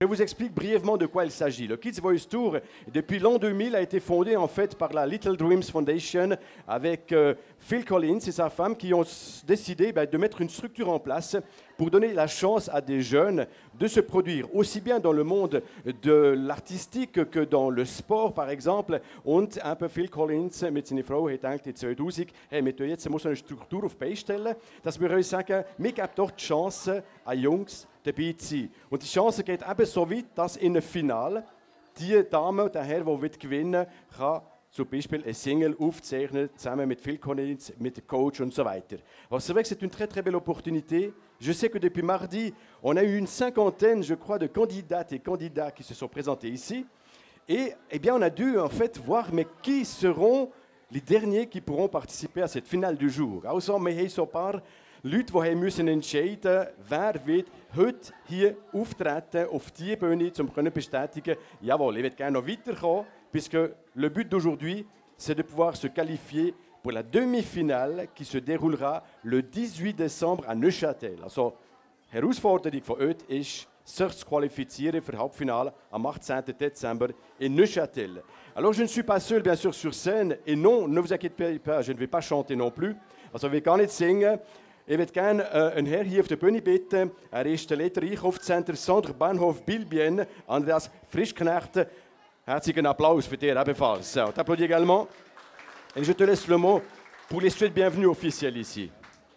Je vous explique brièvement de quoi il s'agit. Le Kids Voice Tour, depuis l'an 2000, a été fondé en fait par la Little Dreams Foundation avec Phil Collins et sa femme qui ont décidé de mettre une structure en place pour donner la chance à des jeunes de se produire, aussi bien dans le monde de l'artistique que dans le sport, par exemple. Und un peu Phil Collins mit seiner Frau hat gedacht, in 2000, hey, wir tun jetzt so eine Struktur auf die Beine stellen, dass wir uns sagen, wir geben doch die Chance an Jungs, dabei zu sein. Und die Chance geht eben so weit, dass in einem Finale die Dame, der Herr, der gewinnen will, kann zum Beispiel eine Single aufzeichnen, zusammen mit Phil Collins, mit dem Coach und so weiter. Alors c'est vrai que c'est une très très belle opportunité. Je sais que depuis mardi, on a eu une cinquantaine, je crois, de candidates et candidats qui se sont présentés ici. Et eh bien, on a dû en fait voir, mais qui seront les derniers qui pourront participer à cette finale du jour. Also, wir haben so ein paar Leute, die müssen entscheiden, wer wird heute hier auftreten auf die Bühne, um zu bestätigen, jawohl, ich will gerne noch weiterkommen, puisque le but d'aujourd'hui, c'est de pouvoir se qualifier pour la demi-finale qui se déroulera le 18 décembre à Neuchâtel. Also, Herausforderung von heute ist, sich zu qualifizieren für Halbfinale am 18. Dezember in Neuchâtel. Alors, je ne suis pas seul, bien sûr, sur scène, et non, ne vous inquiétez pas, je ne vais pas chanter non plus. Also, ich will gar nicht singen. Ich würde gerne einen Herr hier auf der Bühne bitten. Er ist der Leiter Einkaufscenter Centre Bahnhof Bilbien, Andreas Frischknecht. Herzlichen Applaus für dich ebenfalls. So, t'applaudis également. Et je te laisse le mot pour les souhaits de bienvenue officiels ici.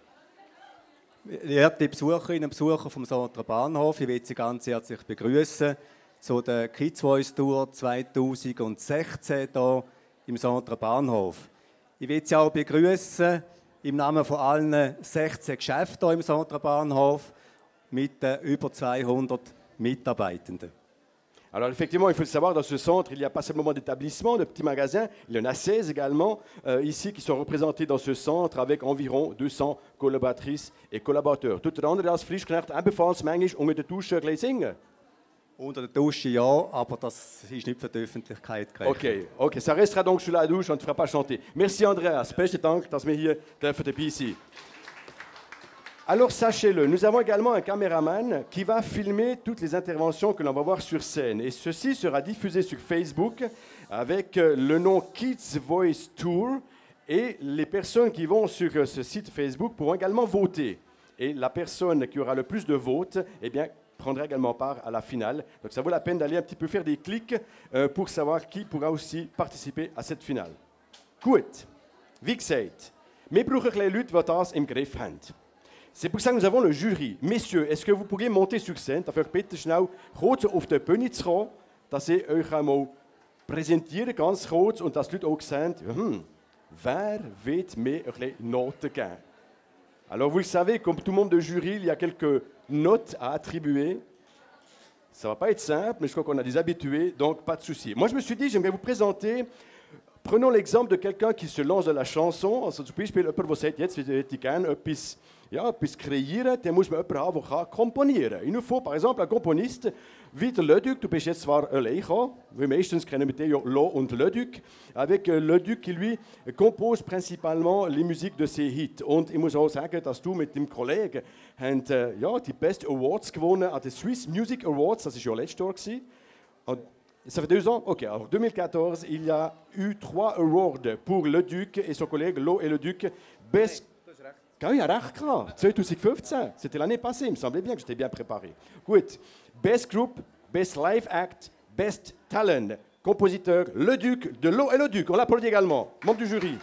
Verehrte Besucherinnen und Besucher vom Centre Bahnhof, ich will Sie ganz herzlich begrüßen zu der Kids Voice Tour 2016 hier im Centre Bahnhof. Ich will Sie auch begrüßen im Namen von allen 16 Geschäften hier im Centre Bahnhof mit über 200 Mitarbeitenden. Alors effectivement, il faut le savoir, dans ce centre, il n'y a pas seulement d'établissements, de petits magasins, il y en a 16 également ici qui sont représentés dans ce centre avec environ 200 collaboratrices et collaborateurs. Tout le Andreas Frischknecht ebenfalls manchmal unter der Dusche singen? Unter der Dusche ja, aber das ist nicht für die Öffentlichkeit gerechnet. Ok, ça restera donc sous la douche, on ne fera pas chanter. Merci Andreas, besten Dank, dass wir hier dabei sind. Alors sachez-le, nous avons également un caméraman qui va filmer toutes les interventions que l'on va voir sur scène. Et ceci sera diffusé sur Facebook avec le nom Kids Voice Tour. Et les personnes qui vont sur ce site Facebook pourront également voter. Et la personne qui aura le plus de votes, eh bien, prendra également part à la finale. Donc ça vaut la peine d'aller un petit peu faire des clics pour savoir qui pourra aussi participer à cette finale. Gut, wie gesagt, wir brauchen ein Leute, die das im Griff haben. C'est pour ça que nous avons le jury. Messieurs, est-ce que vous pourriez monter sur scène, dafür bitte schnell kurz auf die Bühne zu kommen, dass ich euch einmal präsentiere, ganz kurz, und dass die Leute auch sehen, wer wird mir ein bisschen Noten geben? Alors vous le savez, comme tout membre de jury, il y a quelques notes à attribuer. Ça ne va pas être simple, mais je crois qu'on a des habitués, donc pas de souci. Moi, je me suis dit, j'aimerais vous présenter. Prenons l'exemple de quelqu'un qui se lance de la chanson. Also zum Beispiel jemand, der sagt, jetzt würde ich gerne etwas kreieren, dann muss man jemanden haben, der komponieren kann. Il nous faut par exemple un componiste wie der Leduc. Du bist jetzt zwar allein gekommen, weil meistens kennen wir den ja Lo und Leduc, avec Leduc qui lui compose principalement les musiques de ses hits. Und ich muss auch sagen, dass du mit dem Kollegen die Best Awards gewonnen an den Swiss Music Awards, das war ja letztes Jahr gewesen. Und ça fait 2 ans? Ok, alors 2014, il y a eu 3 awards pour Leduc et son collègue Lo et Leduc. Best... Quand il a recht gehabt, 2015, c'était l'année passée, il me semblait bien que j'étais bien préparé. Gut, Best Group, Best Live Act, Best Talent, compositeur Leduc de Lo et Leduc, on l'applaudit également, membre du jury.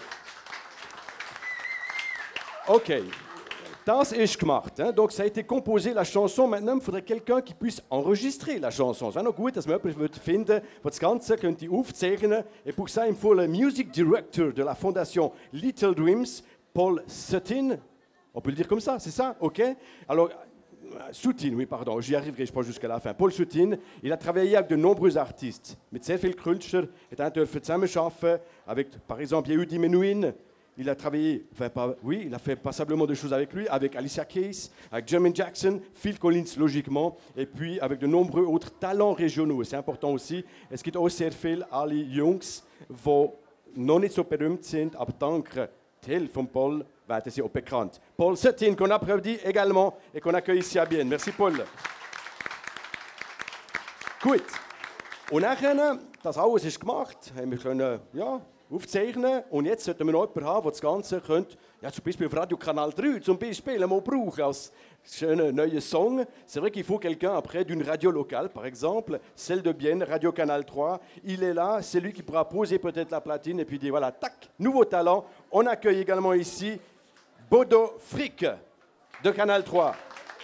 Ok, das ist gemacht, hein? Donc ça a été composé, la chanson, maintenant il faudrait quelqu'un qui puisse enregistrer la chanson. C'est noch gut, dass man jemanden finden, der das Ganze könnte aufzeichnen. Et pour ça, il faut le Music Director de la fondation Little Dreams, Paul Sutin, on peut le dire comme ça, c'est ça, ok? Alors, Sutin, oui, pardon, j'y arriverai, je pense, jusqu'à la fin. Paul Sutin, il a travaillé avec de nombreux artistes, mit sehr vielen Künstlern, er dürfen zusammenarbeiten, avec, par exemple, Yehudi Menuhin, il a travaillé, il a fait passablement de choses avec lui, avec Alicia Keys, avec Jermaine Jackson, Phil Collins, logiquement, et puis avec de nombreux autres talents régionaux, c'est important aussi. Es gibt auch sehr viele alle Jungs, die noch nicht so berühmt sind, aber dank Hilfe von Paul werden sie auch bekannt. Paul Sutin, qu'on applaudit également et qu'on accueille ici à Bienne. Merci Paul. Gut. Und nachher, das alles ist gemacht, haben wir können, ja, aufzeichnen. Und jetzt sollten wir noch jemanden haben, der das Ganze könnte, ja, zum Beispiel auf Radio Kanal 3 zum Beispiel mal brauchen als schönen neuen Song. C'est vrai qu'il faut quelqu'un après d'une radio locale, par exemple, celle de Bienne, Radio Canal 3. Il est là, c'est lui qui pourra poser peut-être la platine et puis dire voilà, tac, nouveau talent. On accueille également ici Bodo Frick de Canal 3.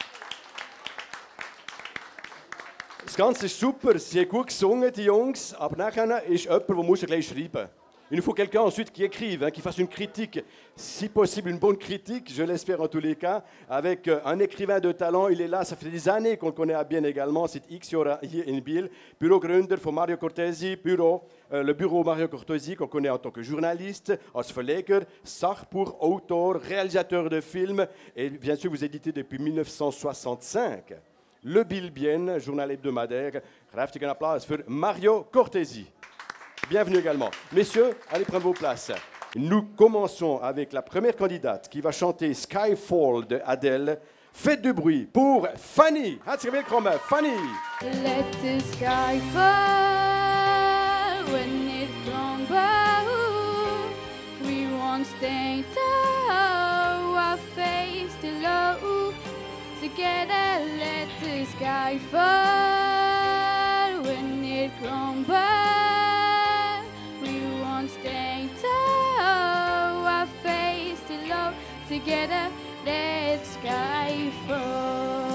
Das Ganze ist super, sie haben gut gesungen, die Jungs, aber nachher ist jemand, der muss gleich schreiben. Il nous faut quelqu'un ensuite qui écrive, hein, qui fasse une critique, si possible une bonne critique, je l'espère en tous les cas, avec un écrivain de talent. Il est là, ça fait des années qu'on le connaît à bien également, c'est X hier in Biel, Büro-Gründer von Mario Cortesi, le bureau Mario Cortesi qu'on connaît en tant que journaliste, als Verleger, Sachbuch, auteur, réalisateur de films, et bien sûr vous éditez depuis 1965. Le Biel-Bienne, journal hebdomadaire. Kräftigen Applaus für Mario Cortesi. Bienvenue également. Messieurs, allez prendre vos places. Nous commençons avec la première candidate qui va chanter Skyfall de Adele. Faites du bruit pour Fanny. Herzlich willkommen, Fanny. Let the sky fall when it crumbles. We won't stay tall, our face too low. Together, let the sky fall when it crumbles. We won't stay tall, our face too low. Together, let the sky fall.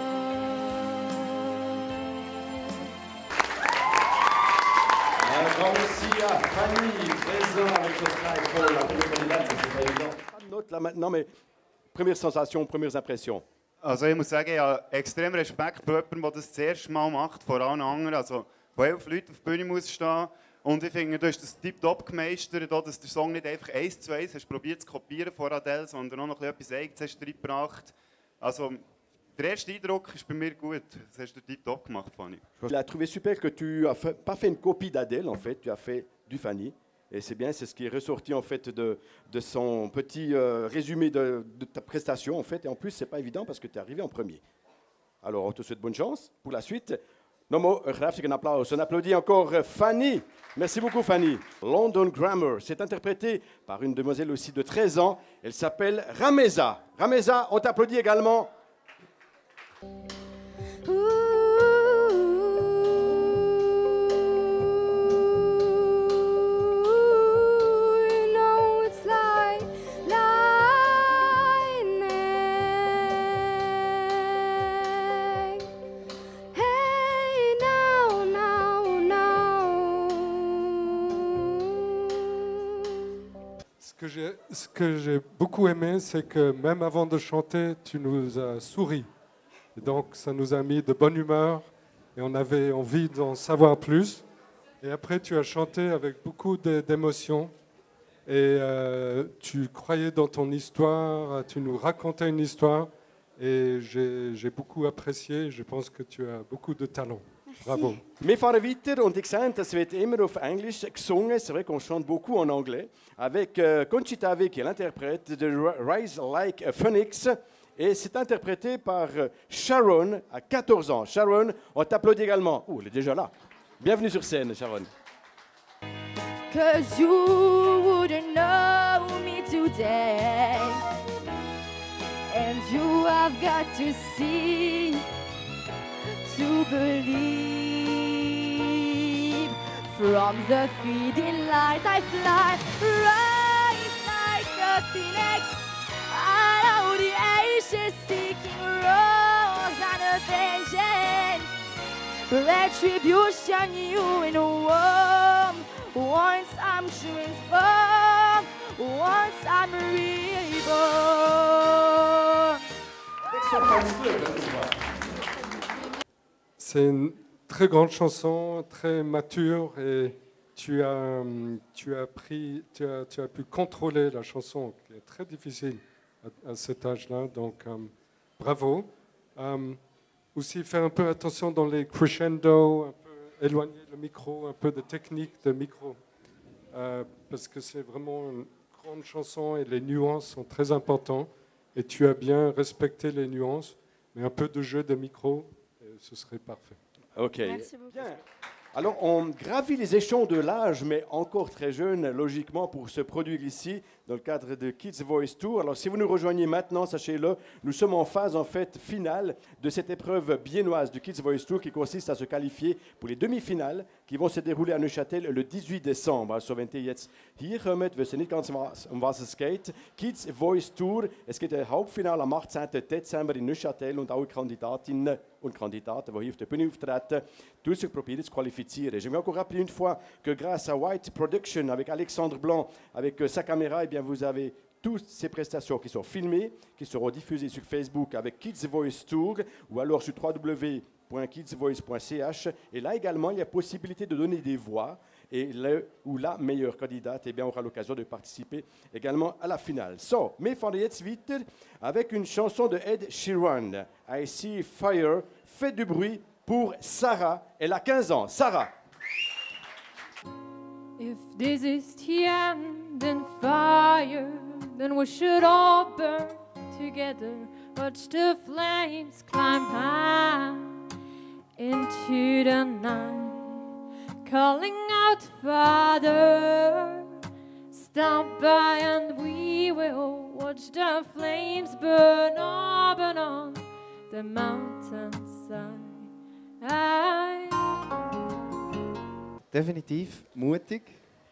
Un grand merci à Fanny, présent avec ce Skyfall. La première candidate, c'est pas évident. Pas de note là maintenant, mais première sensation, premières impressions. Also ich muss sagen, ich habe extrem Respekt vor jemandem, der das erste Mal macht, vor allen anderen. Also, wo 11 Leute auf der Bühne muss stehen. Und ich finde, du hast das tiptop gemeistert, dass der Song nicht einfach 1:1 hast probiert zu kopieren von Adele, sondern auch noch etwas Eigenes hast reingebracht. Also, der erste Eindruck ist bei mir gut. Das hast du tiptop gemacht, Fanny. Il a trouvé super que tu n'as pas fait une copie d'Adèle, en fait, tu as fait du Fanny. Et c'est bien, c'est ce qui est ressorti en fait de son petit résumé de ta prestation en fait. Et en plus, c'est pas évident parce que tu es arrivé en premier. Alors, on te souhaite bonne chance pour la suite. Nomo, un applaus. On applaudit encore Fanny. Merci beaucoup, Fanny. London Grammar, c'est interprété par une demoiselle aussi de 13 ans. Elle s'appelle Rameza. Rameza, on t'applaudit également. Ce que j'ai beaucoup aimé, c'est que même avant de chanter, tu nous as souri. Et donc, ça nous a mis de bonne humeur et on avait envie d'en savoir plus. Et après, tu as chanté avec beaucoup d'émotion et tu croyais dans ton histoire, tu nous racontais une histoire et j'ai beaucoup apprécié. Je pense que tu as beaucoup de talent. Bravo. Wir fahren weiter und ich sehe, das wird immer auf Englisch gesungen. C'est vrai qu'on chante beaucoup en anglais. Avec Conchita Wurst, qui est l'interprète de Rise Like a Phoenix. Et c'est interprété par Sharon, à 14 ans. Sharon, on t'applaudit également. Oh, elle est déjà là. Bienvenue sur scène, Sharon. 'Cause you wouldn't know me today, and you have got to see to believe. From the feeding light I fly, rise like a phoenix. I know the age is seeking rose and a vengeance, retribution you in a world. Once I'm transformed, once I'm reborn. C'est une très grande chanson, très mature et tu as pu contrôler la chanson, qui est très difficile à cet âge-là, donc bravo. Aussi faire un peu attention dans les crescendo, un peu éloigner le micro, un peu de technique de micro, parce que c'est vraiment une grande chanson et les nuances sont très importantes et tu as bien respecté les nuances, mais un peu de jeu de micro, et ce serait parfait. Ok. Merci beaucoup. Bien. Alors, on gravit les échelons de l'âge, mais encore très jeune, logiquement, pour se produire ici, dans le cadre de Kids Voice Tour. Alors, si vous nous rejoignez maintenant, sachez-le, nous sommes en phase, en fait, finale de cette épreuve biennoise du Kids Voice Tour qui consiste à se qualifier pour les demi-finales qui vont se dérouler à Neuchâtel le 18 décembre. Also, wenn ihr jetzt hier kommt, wissen nicht ganz, was es geht. Kids Voice Tour, es gibt ein Hauptfinale am 18. Dezember in Neuchâtel und alle Kandidatinnen und Kandidaten, die hier auf der Bühne auftreten, tous se probieren de se qualifier. J'aimerais encore rappeler une fois que grâce à White Production, avec Alexandre Blanc, avec sa caméra, eh bien, vous avez toutes ces prestations qui sont filmées, qui seront diffusées sur Facebook avec Kids Voice Tour ou alors sur www.kidsvoice.ch. Et là également, il y a possibilité de donner des voix. Et le ou la meilleure candidate eh bien, aura l'occasion de participer également à la finale. So, wir fahren jetzt weiter avec une chanson de Ed Sheeran. I See Fire. Faites du bruit pour Sarah. Elle a 15 ans. Sarah. If this is the end and fire, then we should all burn together. Watch the flames climb high into the night. Calling out, Father, stop by and we will watch the flames burn up and on the mountainside. Definitiv mutig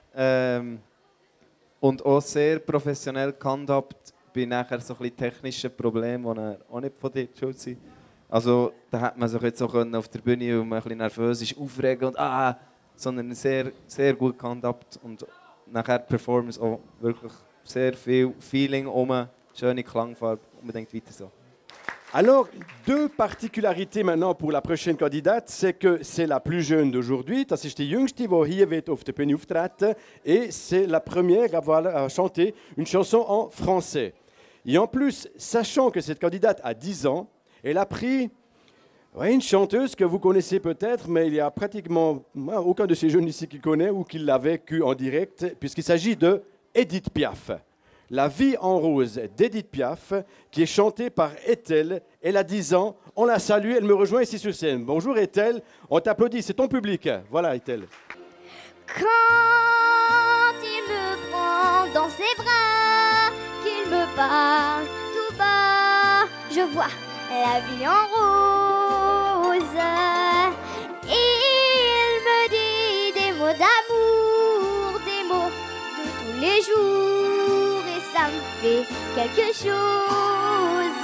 und auch sehr professionell gehandhabt bei nachher so ein bisschen technischen Problemen, die auch nicht von dir die schuld sind. Also da hat man sich jetzt auch auf der Bühne, weil man ein bisschen nervös ist, aufregen und sondern sehr, sehr gut gehandhabt und nachher die Performance auch wirklich sehr viel Feeling schöne Klangfarbe, unbedingt weiter so. Alors, deux particularités maintenant pour la prochaine candidate, c'est que c'est la plus jeune d'aujourd'hui, das ist die jüngste, die hier wird auf der Bühne auftreten, et c'est la première à chanter une chanson en français. Et en plus, sachant que cette candidate a 10 ans, elle a pris une chanteuse que vous connaissez peut-être, mais il y a pratiquement aucun de ces jeunes ici qui connaît ou qui l'a vécu en direct, puisqu'il s'agit de Edith Piaf. La vie en rose d'Edith Piaf, qui est chantée par Ethel. Elle a 10 ans. On la salue. Elle me rejoint ici sur scène. Bonjour Ethel. On t'applaudit. C'est ton public. Voilà Ethel. Quand il me prend dans ses bras, qu'il me parle tout bas, je vois la vie en rose. Il me dit des mots d'amour, des mots de tous les jours, et ça me fait quelque chose.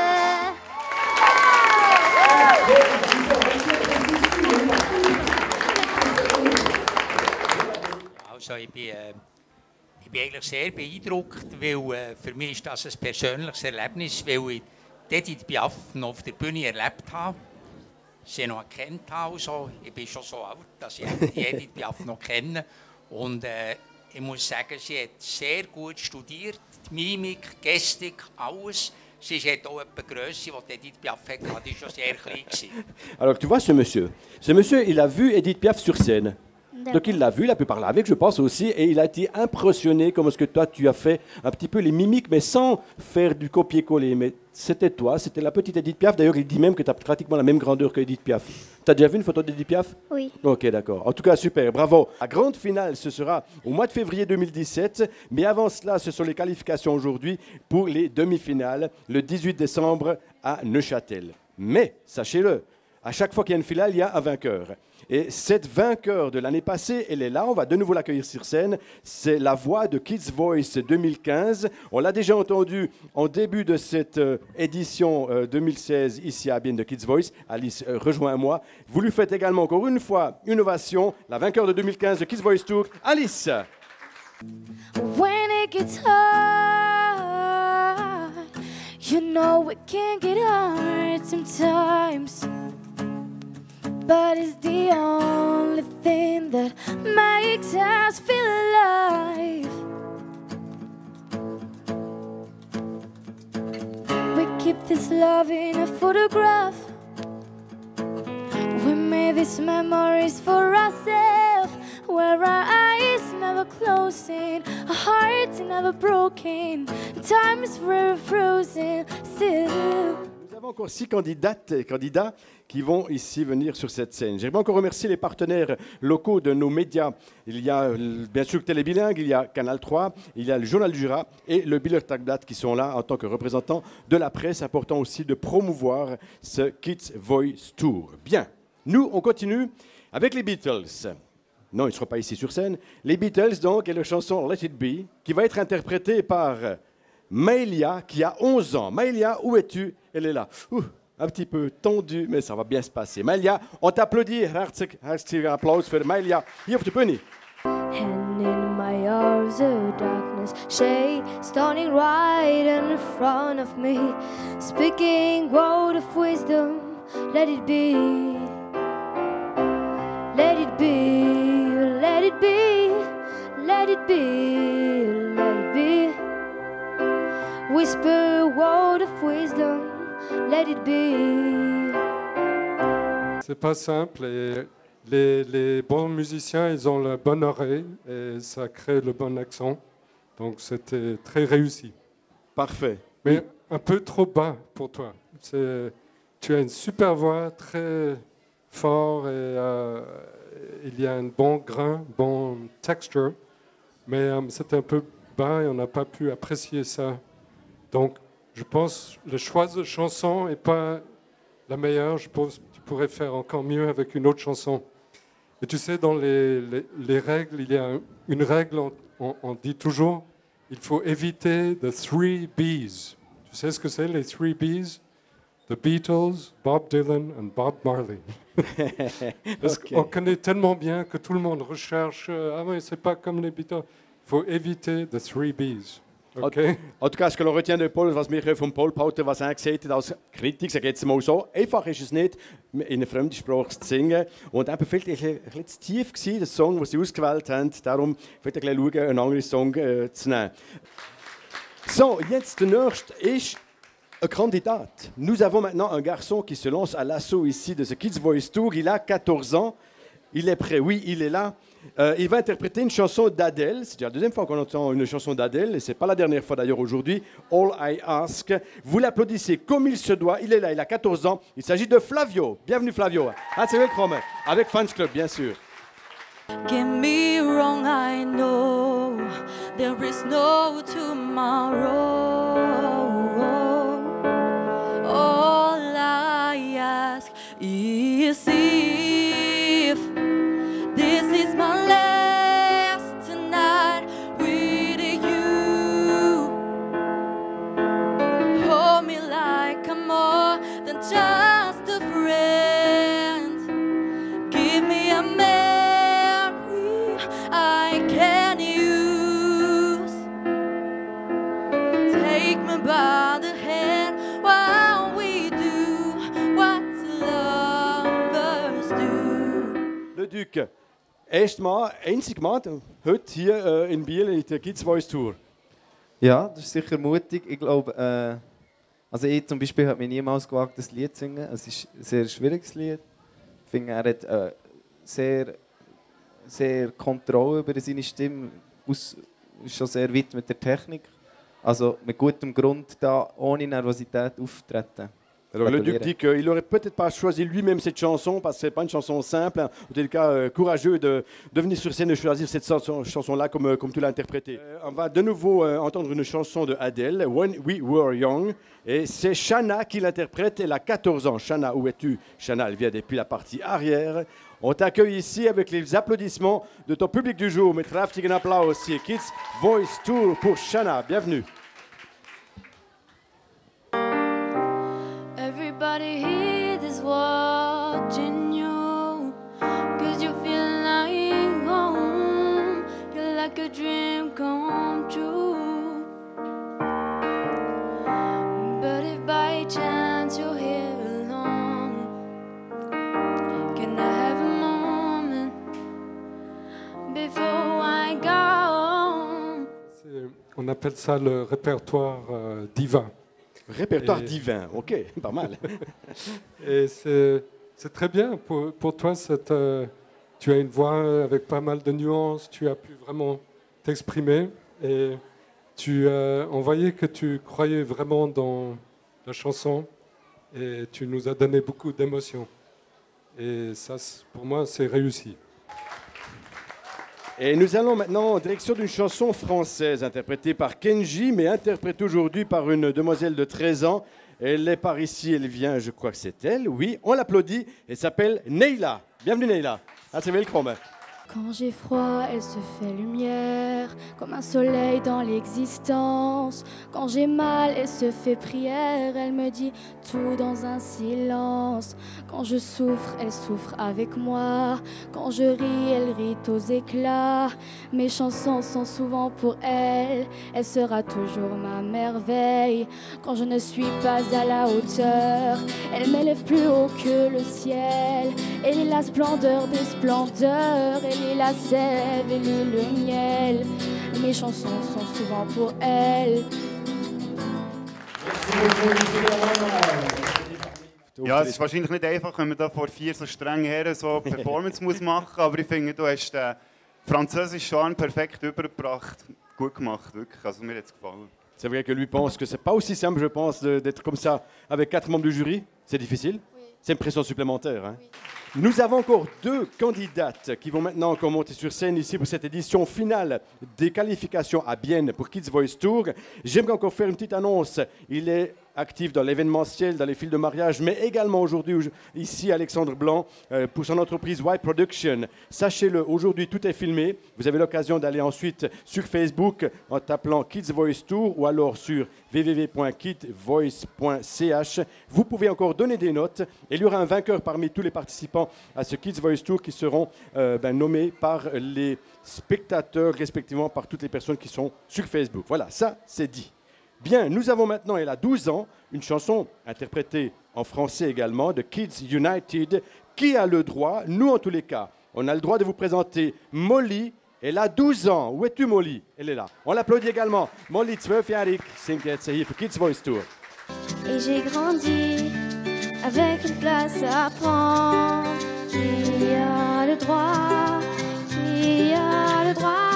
Also ich bin eigentlich sehr beeindruckt, weil für mich ist das ein persönliches Erlebnis, weil ich Edith Piaf noch auf der Bühne erlebt habe, sie noch kennt habe. Also, ich bin schon so alt, dass ich Edith Piaf noch kenne. Und ich muss sagen, sie hat sehr gut studiert, die Mimik, Gestik, alles. Sie hat auch eine Grösse, die Edith Piaf hatte, die war schon sehr klein. Alors tu vois ce monsieur, il a vu Edith Piaf sur scène. Donc il l'a vu, il a pu parler avec, je pense aussi, et il a été impressionné comme ce que toi tu as fait, un petit peu les mimiques, mais sans faire du copier-coller. Mais c'était toi, c'était la petite Edith Piaf. D'ailleurs, il dit même que tu as pratiquement la même grandeur que Edith Piaf. Tu as déjà vu une photo d'Edith Piaf? Oui. Ok, d'accord. En tout cas, super, bravo. La grande finale, ce sera au mois de février 2017. Mais avant cela, ce sont les qualifications aujourd'hui pour les demi-finales, le 18 décembre à Neuchâtel. Mais, sachez-le, à chaque fois qu'il y a une finale, il y a un vainqueur. Et cette vainqueur de l'année passée, elle est là, on va de nouveau l'accueillir sur scène. C'est la voix de Kids Voice 2015. On l'a déjà entendu en début de cette édition 2016 ici à Bienne de Kids Voice. Alice, rejoins-moi. Vous lui faites également encore une fois une ovation. La vainqueur de 2015 de Kids Voice Tour, Alice. When it gets hard, you know it can get hard sometimes. But it's the only thing that makes us feel alive. We keep this love in a photograph. We made these memories for ourselves, where our eyes never closing, our hearts never broken, time is forever frozen still. Nous avons encore 6 candidates et candidats qui vont ici venir sur cette scène. J'aimerais encore remercier les partenaires locaux de nos médias. Il y a bien sûr Télé Bilingue, il y a Canal 3, il y a le Journal du Jura et le Bieler Tagblatt qui sont là en tant que représentants de la presse, important aussi de promouvoir ce Kids Voice Tour. Bien, nous on continue avec les Beatles. Non, ils ne seront pas ici sur scène. Les Beatles donc et leur chanson Let It Be qui va être interprétée par Maëlia qui a 11 ans. Maëlia, où es-tu? Elle est là. Un petit peu tendue, mais ça va bien se passer. Maëlia, on t'applaudit. Herzlichen Applaus für Maëlia. Hier auf der Bühne. And in my arms of darkness, shade standing right in front of me, speaking word of wisdom, let it be, let it be, let it be, let it be, let it be. Whisper a word of wisdom, let it be. C'est pas simple et les bons musiciens, ils ont la bonne oreille et ça crée le bon accent. Donc c'était très réussi. Parfait. Mais un peu trop bas pour toi. Tu as une super voix, très fort et il y a un bon grain, bon texture. Mais c'était un peu bas et on n'a pas pu apprécier ça. Donc, je pense que le choix de chanson n'est pas la meilleure. Je pense que tu pourrais faire encore mieux avec une autre chanson. Et tu sais, dans les règles, il y a une règle, on dit toujours, il faut éviter the 3 Bs. Tu sais ce que c'est, les 3 Bs? The Beatles, Bob Dylan and Bob Marley. Parce qu'on connaît tellement bien que tout le monde recherche, ah oui, c'est pas comme les Beatles. Il faut éviter the 3 Bs. Okay. En tout cas, ce que l'on retient de Paul, was wir von Paul behalten, was er gesagt hat als Kritik, sage jetzt mal so, einfach ist es nicht, in einer fremden Sprache zu singen. Und eben vielleicht ein bisschen zu tief gewesen, der Song, den sie ausgewählt haben. Darum vielleicht ein bisschen schauen, einen anderen Song zu nehmen. So, jetzt der nächste ist un candidat. Nous avons maintenant un garçon qui se lance à l'assaut ici de ce Kids Voice Tour. Il a 14 ans. Il est prêt, oui, il est là. Il va interpréter une chanson d'Adèle. C'est déjà la deuxième fois qu'on entend une chanson d'Adèle, et ce n'est pas la dernière fois d'ailleurs aujourd'hui. All I Ask. Vous l'applaudissez comme il se doit. Il est là, il a 14 ans. Il s'agit de Flavio. Bienvenue Flavio. Herzlich willkommen. Avec Fans Club, bien sûr. Get me wrong, I know there is no tomorrow. All I ask is if this is my last tonight with you. Hold me like I'm more than just a friend. Give me a memory I can use. Take me by the hand while we do what lovers do. Le Duc. Einzig Mal heute hier in Biel in der Kids Voice Tour. Ja, das ist sicher mutig. Ich glaube, also ich zum Beispiel habe mich niemals gewagt, das Lied zu singen. Es ist ein sehr schwieriges Lied. Ich finde, er hat sehr Kontrolle über seine Stimme. Ist schon sehr weit mit der Technik. Also mit gutem Grund da ohne Nervosität auftreten. Alors, le Duc dit qu'il n'aurait peut-être pas choisi lui-même cette chanson parce que ce n'est pas une chanson simple. En tout cas, courageux de venir sur scène et choisir cette chanson-là comme tu l'as interprétée. On va de nouveau entendre une chanson de Adele, When We Were Young. Et c'est Shana qui l'interprète. Elle a 14 ans. Shana, où es-tu? Shana, elle vient depuis la partie arrière. On t'accueille ici avec les applaudissements de ton public du jour. Mit kräftigen Applaus hier. Kids Voice Tour pour Shana. Bienvenue. Everybody here is watching you, 'cause you feel like home. You're like a dream come true. But if by chance you're here alone, can I have a moment before I go? On appelle ça le répertoire divin. Répertoire divin, ok, pas mal. Et c'est très bien pour toi. Tu as une voix avec pas mal de nuances, tu as pu vraiment t'exprimer et on voyait que tu croyais vraiment dans la chanson et tu nous as donné beaucoup d'émotions. Et ça, pour moi, c'est réussi. Et nous allons maintenant en direction d'une chanson française interprétée par Kenji, mais interprétée aujourd'hui par une demoiselle de 13 ans. Elle est par ici, elle vient, je crois que c'est elle, oui, on l'applaudit, elle s'appelle Neila. Bienvenue Neila, c'est welcome. Quand j'ai froid, elle se fait lumière, comme un soleil dans l'existence. Quand j'ai mal, elle se fait prière, elle me dit tout dans un silence. Quand je souffre, elle souffre avec moi. Quand je ris, elle rit aux éclats. Mes chansons sont souvent pour elle, elle sera toujours ma merveille. Quand je ne suis pas à la hauteur, elle m'élève plus haut que le ciel. Elle est la splendeur des splendeurs, elle est la sève et le miel. Mes chansons sont souvent pour elle. Ja, es ist wahrscheinlich nicht einfach, wenn man da vor 4 so strengen Herren so eine Performance muss machen, aber ich finde, du hast den französischen Charme perfekt übergebracht. Gut gemacht, wirklich. Also mir hat es gefallen. C'est vrai que lui pense que c'est pas aussi simple, je pense, d'être comme ça avec 4 membres du jury. C'est difficile. Oui. C'est une pression supplémentaire. Hein. Oui. Nous avons encore 2 candidates qui vont maintenant encore monter sur scène ici pour cette édition finale des qualifications à Bienne pour Kids Voice Tour. J'aimerais encore faire une petite annonce. Il est actif dans l'événementiel, dans les fils de mariage, mais également aujourd'hui, ici, Alexandre Blanc, pour son entreprise White Production. Sachez-le, aujourd'hui, tout est filmé. Vous avez l'occasion d'aller ensuite sur Facebook en tapant Kids Voice Tour ou alors sur www.kidsvoice.ch. Vous pouvez encore donner des notes et il y aura un vainqueur parmi tous les participants à ce Kids Voice Tour qui seront nommés par les spectateurs, respectivement par toutes les personnes qui sont sur Facebook. Voilà, ça, c'est dit. Bien, nous avons maintenant, elle a 12 ans, une chanson interprétée en français également de Kids United. Qui a le droit, nous en tous les cas, on a le droit de vous présenter Molly. Elle a 12 ans. Où es-tu, Molly? Elle est là. On l'applaudit également. Molly, 12-jährig, singt jetzt hier für Kids Voice Tour. Et j'ai grandi avec une place à prendre. Qui a le droit? Qui a le droit?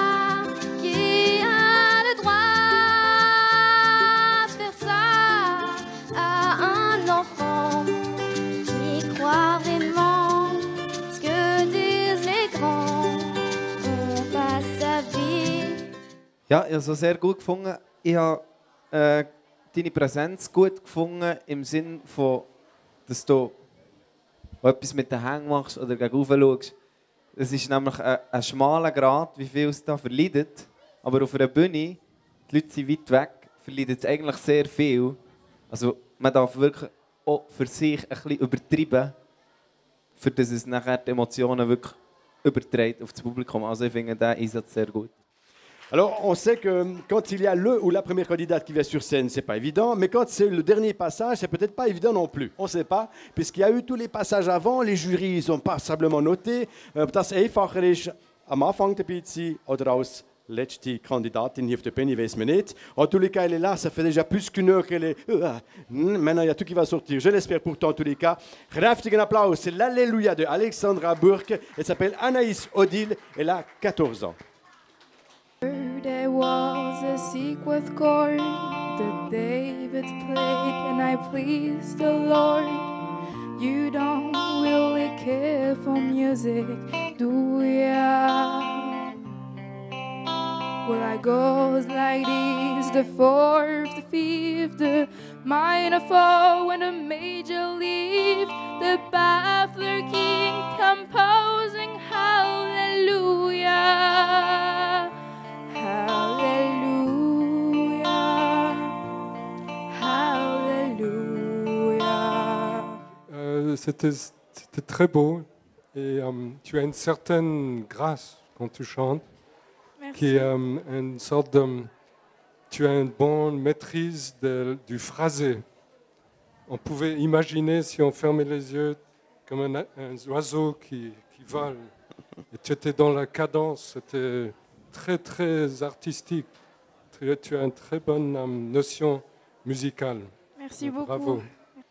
Ja, ich habe es so sehr gut gefunden. Ich habe deine Präsenz gut gefunden, im Sinne von, dass du etwas mit den Händen machst oder gegen schaust. Es ist nämlich ein schmaler Grat, wie viel es da verleidet. Aber auf einer Bühne, die Leute sind weit weg, verleidet es eigentlich sehr viel. Also man darf wirklich auch für sich ein bisschen übertreiben, für dass es nachher die Emotionen wirklich überträgt auf das Publikum. Also ich finde diesen Einsatz sehr gut. Alors, on sait que quand il y a le ou la première candidate qui vient sur scène, c'est pas évident, mais quand c'est le dernier passage, c'est peut-être pas évident non plus. On ne sait pas, puisqu'il y a eu tous les passages avant, les jurys ils ont passablement noté, das einfacher ist am Anfang dabei zu sein oder als letzte Kandidatin hier auf der Bühne, weiß man nicht. En tous les cas, elle est là, ça fait déjà plus qu'une heure qu'elle est... Maintenant, il y a tout qui va sortir. Je l'espère pourtant, en tous les cas. Kräftigen Applaus, c'est l'Alléluia de Alexandra Burke. Elle s'appelle Anaïs Odile, elle a 14 ans. There was a sequence chord that David played, and I pleased the Lord. You don't really care for music, do ya? Well, I goes like this: the fourth, the fifth, the minor fall, and the major lift, the baffler king composing hallelujah. Hallelujah, hallelujah. C'était très beau et tu as une certaine grâce quand tu chantes. Merci. Qui est une sorte de... Tu as une bonne maîtrise du phrasé. On pouvait imaginer si on fermait les yeux comme un oiseau qui vole. Et tu étais dans la cadence, c'était très très artistique. Tu as une très bonne notion musicale. Merci beaucoup. Bravo.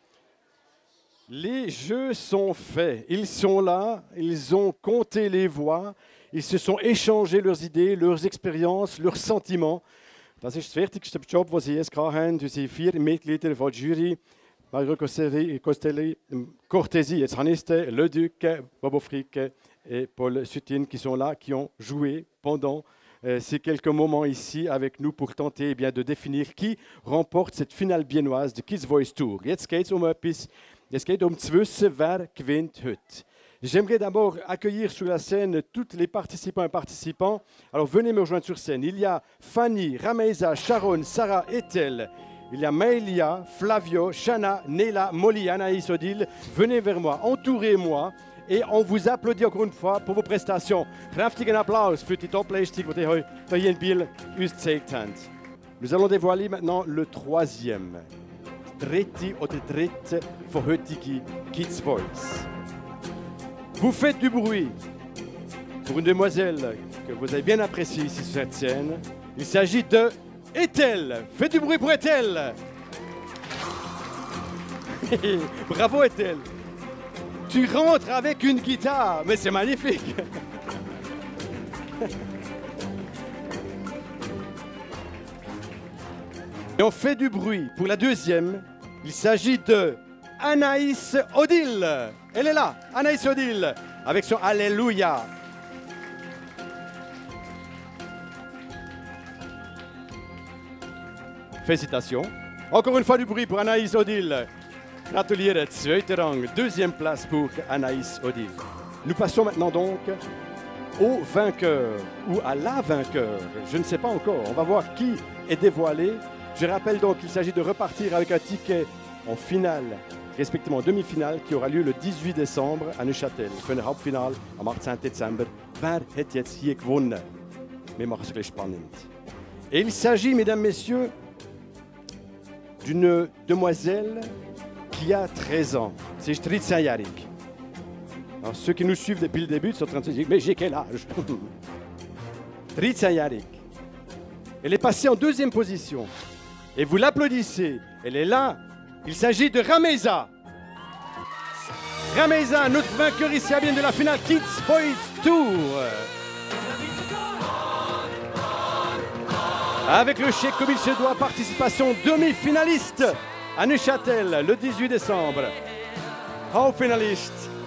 Les jeux sont faits, ils sont là, ils ont compté les voix, ils se sont échangés leurs idées, leurs expériences, leurs sentiments. Das ist der wichtigste Job, den Sie jetzt hatten, unsere 4 Mitglieder der Jury. Mario Costelli, Cortési et Traniste, le Duc, Bobo Frick et Paul Sutin qui sont là, qui ont joué pendant ces quelques moments ici avec nous pour tenter de définir qui remporte cette finale biennoise de Kids Voice Tour. Jetzt geht es etwas, es geht zu wissen, wer gewinnt heute. J'aimerais d'abord accueillir sur la scène tous les participants et participants. Alors venez me rejoindre sur scène. Il y a Fanny, Rameza, Sharon, Sarah, Ethel. Il y a Maëlia, Flavio, Shana, Nela, Molly, Anaïs, Odile. Venez vers moi, entourez-moi. Et on vous applaudit encore une fois pour vos prestations. Kräftigen Applaus für die Top-Leistung, die ihr hier in Biel uns gezeigt habt. Nous allons dévoiler maintenant le troisième. Dritte oder dritte von heutigen Kids Voice. Vous faites du bruit pour une demoiselle que vous avez bien appréciée ici sur cette scène. Il s'agit de Ethel. Faites du bruit pour Ethel. Bravo Ethel. Tu rentres avec une guitare, mais c'est magnifique. Et on fait du bruit pour la deuxième. Il s'agit de Anaïs Odile. Elle est là, Anaïs Odile, avec son Alléluia. Félicitations. Encore une fois du bruit pour Anaïs Odile. Gratuliere, zweiter Rang, deuxième place pour Anaïs Odile. Nous passons maintenant donc au vainqueur ou à la vainqueur. Je ne sais pas encore. On va voir qui est dévoilé. Je rappelle donc qu'il s'agit de repartir avec un ticket en finale, respectivement en demi-finale, qui aura lieu le 18 décembre à Neuchâtel. Für eine Hauptfinale am 18. Dezember. Wer hat jetzt hier gewonnen? Wir machen es ein bisschen spannend. Et il s'agit, mesdames, messieurs, d'une demoiselle qui a 13 ans. C'est 13-jährig. Alors, ceux qui nous suivent depuis le début sont en train de se dire, mais j'ai quel âge? 13-jährig. Elle est passée en deuxième position. Et vous l'applaudissez. Elle est là. Il s'agit de Rameza. Rameza, notre vainqueur ici à Bienne de la finale Kids Voice Tour. Avec le chèque comme il se doit, participation demi-finaliste à Neuchâtel le 18 décembre. Hauptfinaliste